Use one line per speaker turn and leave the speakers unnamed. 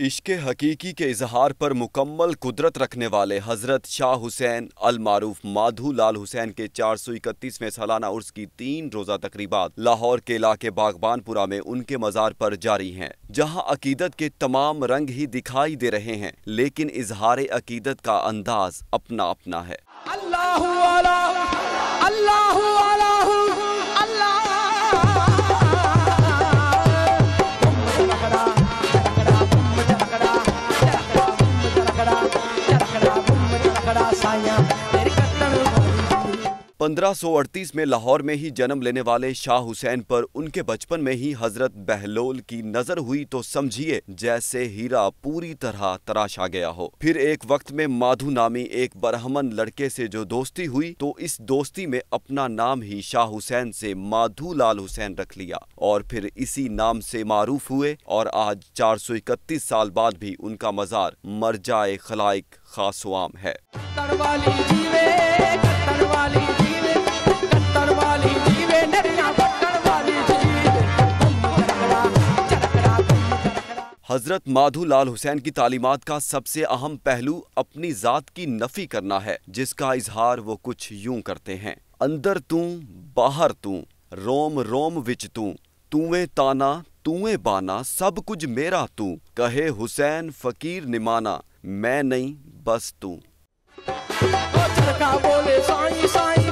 इश्क़ हकीकी के इजहार पर मुकम्मल कुदरत रखने वाले हज़रत शाह हुसैन अल मारूफ माधो लाल हुसैन के 431वें सालाना उर्स की 3 रोज़ा तकरीबात लाहौर के इलाके बागबानपुरा में उनके मज़ार पर जारी हैं, जहां अकीदत के तमाम रंग ही दिखाई दे रहे हैं, लेकिन इजहार अकीदत का अंदाज अपना अपना है।
अल्लाहु अल्लाहु अल्लाहु अल्लाहु साया
1538 में लाहौर में ही जन्म लेने वाले शाह हुसैन पर उनके बचपन में ही हजरत बहलोल की नजर हुई तो समझिए जैसे हीरा पूरी तरह तराशा गया हो। फिर एक वक्त में माधो नामी एक बरहमन लड़के से जो दोस्ती हुई तो इस दोस्ती में अपना नाम ही शाह हुसैन से माधो लाल हुसैन रख लिया और फिर इसी नाम से मारूफ हुए और आज 431 साल बाद भी उनका मजार मरजाए खलाइक खासवाम है। हजरत माधो लाल हुसैन की तालीमात का सबसे अहम पहलू अपनी जात की नफी करना है, जिसका इजहार वो कुछ यूं करते हैं। अंदर तू बाहर तू रोम रोम विच तूए ताना तूए बाना सब कुछ मेरा तू कहे हुसैन फकीर निमाना मैं नहीं बस तू।
बोले साईं साईं